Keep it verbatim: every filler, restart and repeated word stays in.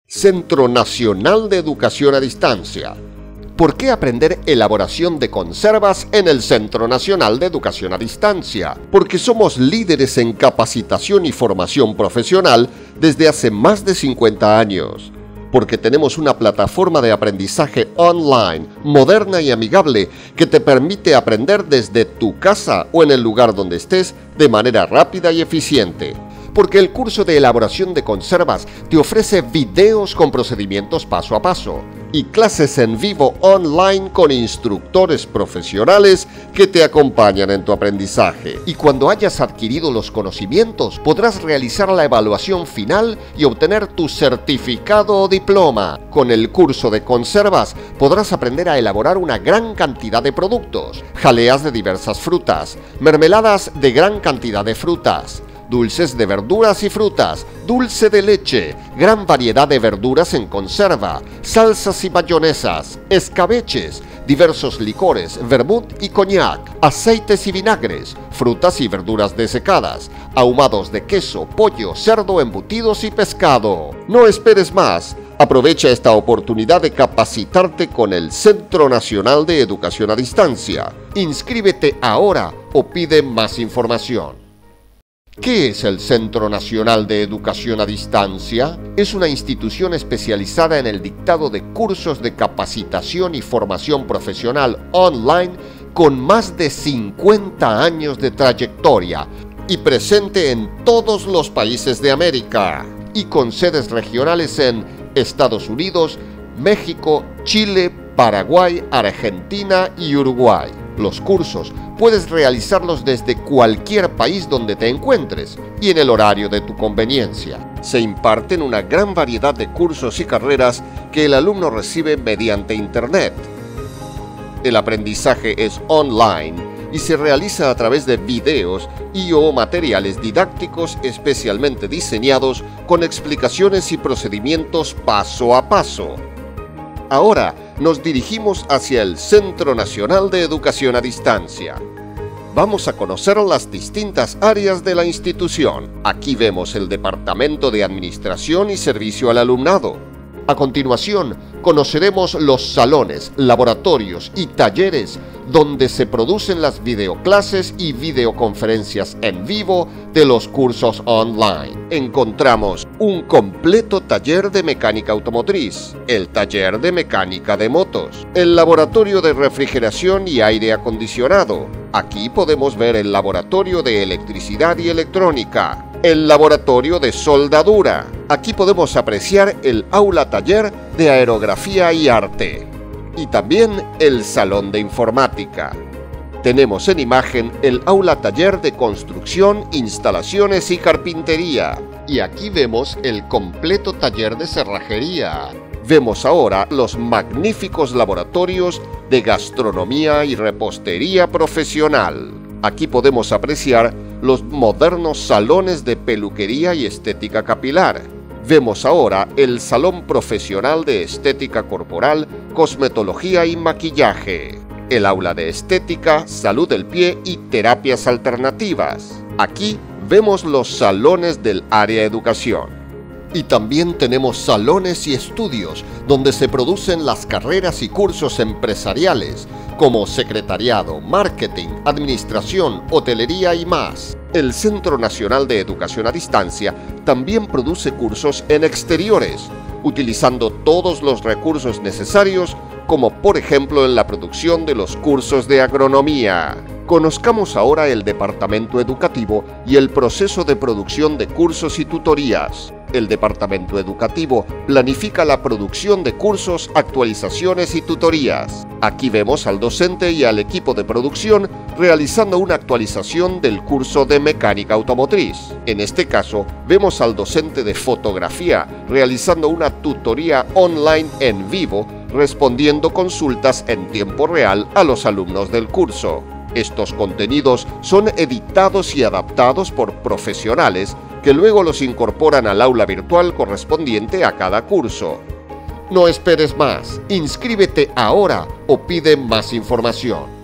Centro Nacional de Educación a Distancia. ¿Por qué aprender elaboración de conservas en el Centro Nacional de Educación a Distancia? Porque somos líderes en capacitación y formación profesional desde hace más de cincuenta años. Porque tenemos una plataforma de aprendizaje online, moderna y amigable, que te permite aprender desde tu casa o en el lugar donde estés de manera rápida y eficiente. Porque el curso de elaboración de conservas te ofrece videos con procedimientos paso a paso y clases en vivo online con instructores profesionales que te acompañan en tu aprendizaje. Y cuando hayas adquirido los conocimientos, podrás realizar la evaluación final y obtener tu certificado o diploma. Con el curso de conservas podrás aprender a elaborar una gran cantidad de productos, jaleas de diversas frutas, mermeladas de gran cantidad de frutas, dulces de verduras y frutas, dulce de leche, gran variedad de verduras en conserva, salsas y mayonesas, escabeches, diversos licores, vermut y coñac, aceites y vinagres, frutas y verduras desecadas, ahumados de queso, pollo, cerdo, embutidos y pescado. No esperes más. Aprovecha esta oportunidad de capacitarte con el Centro Nacional de Educación a Distancia. Inscríbete ahora o pide más información. ¿Qué es el Centro Nacional de Educación a Distancia? Es una institución especializada en el dictado de cursos de capacitación y formación profesional online con más de cincuenta años de trayectoria y presente en todos los países de América y con sedes regionales en Estados Unidos, México, Chile, Paraguay, Argentina y Uruguay. Los cursos puedes realizarlos desde cualquier país donde te encuentres y en el horario de tu conveniencia. Se imparten una gran variedad de cursos y carreras que el alumno recibe mediante Internet. El aprendizaje es online y se realiza a través de videos y o materiales didácticos especialmente diseñados con explicaciones y procedimientos paso a paso. Ahora nos dirigimos hacia el Centro Nacional de Educación a Distancia. Vamos a conocer las distintas áreas de la institución. Aquí vemos el Departamento de Administración y Servicio al Alumnado. A continuación, conoceremos los salones, laboratorios y talleres donde se producen las videoclases y videoconferencias en vivo de los cursos online. Encontramos un completo taller de mecánica automotriz, el taller de mecánica de motos, el laboratorio de refrigeración y aire acondicionado. Aquí podemos ver el laboratorio de electricidad y electrónica, el laboratorio de soldadura. Aquí podemos apreciar el aula taller de aerografía y arte. Y también el salón de informática. Tenemos en imagen el aula taller de construcción, instalaciones y carpintería. Y aquí vemos el completo taller de cerrajería. Vemos ahora los magníficos laboratorios de gastronomía y repostería profesional. Aquí podemos apreciar los modernos salones de peluquería y estética capilar. Vemos ahora el Salón Profesional de Estética Corporal, Cosmetología y Maquillaje, el Aula de Estética, Salud del Pie y Terapias Alternativas. Aquí vemos los salones del área educación. Y también tenemos salones y estudios donde se producen las carreras y cursos empresariales, como secretariado, marketing, administración, hotelería y más. El Centro Nacional de Educación a Distancia también produce cursos en exteriores, utilizando todos los recursos necesarios, como por ejemplo en la producción de los cursos de agronomía. Conozcamos ahora el departamento educativo y el proceso de producción de cursos y tutorías. El departamento educativo planifica la producción de cursos, actualizaciones y tutorías. Aquí vemos al docente y al equipo de producción realizando una actualización del curso de mecánica automotriz. En este caso, vemos al docente de fotografía realizando una tutoría online en vivo, respondiendo consultas en tiempo real a los alumnos del curso. Estos contenidos son editados y adaptados por profesionales que luego los incorporan al aula virtual correspondiente a cada curso. No esperes más, inscríbete ahora o pide más información.